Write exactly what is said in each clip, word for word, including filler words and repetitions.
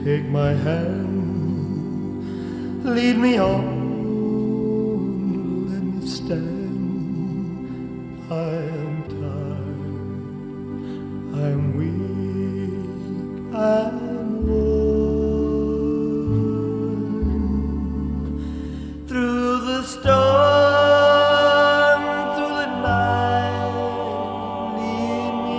take my hand, lead me on, let me stand. I am tired, I am weak, I am worn. Through the storm, through the night, lead me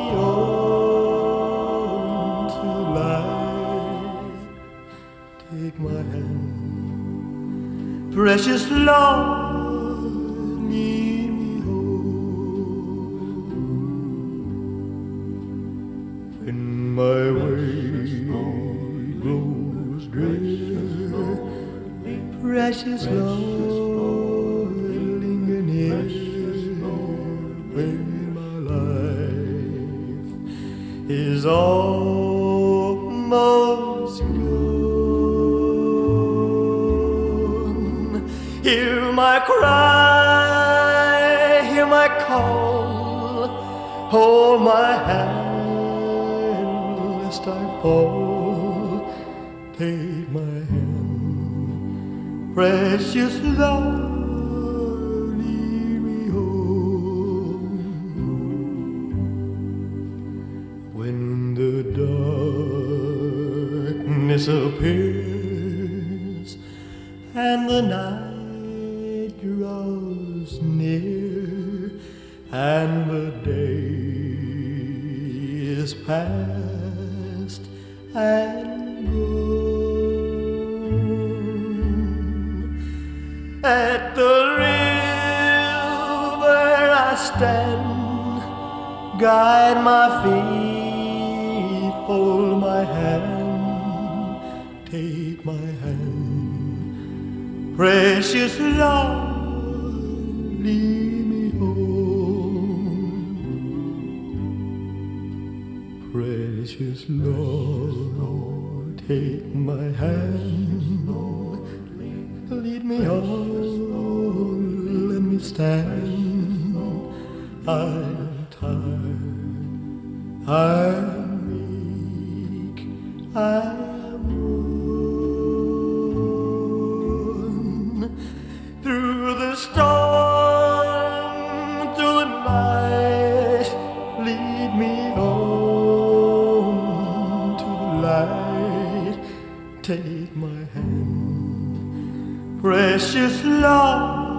on to light. Take my hand, precious Lord, lead me home. When my way grows drear, precious Lord, linger near. When my life is almost gone, hear my cry, hear my call, hold my hand lest I fall. Take my hand, precious Lord, lead me home. When the darkness appears and the night draws near, and the day is past and gone, at the river I stand, guide my feet, hold my hand, take my hand, precious Lord, lead me home. Precious Lord, take my hand, lead me on, let me stand. I'm tired, I'm weak, I'm worn. Through the storm, through the night, lead me on to the light. Take my hand, precious Lord,